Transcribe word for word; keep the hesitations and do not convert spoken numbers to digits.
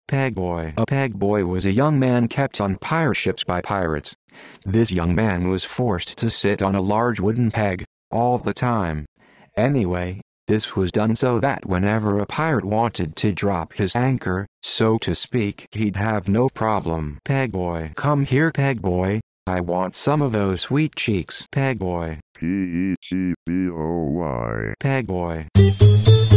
Pegboy. A pegboy was a young man kept on pirate ships by pirates. This young man was forced to sit on a large wooden peg all the time. Anyway, this was done so that whenever a pirate wanted to drop his anchor, so to speak, he'd have no problem. Pegboy. Come here, Pegboy. I want some of those sweet cheeks. Pegboy. P E G B O Y. Pegboy.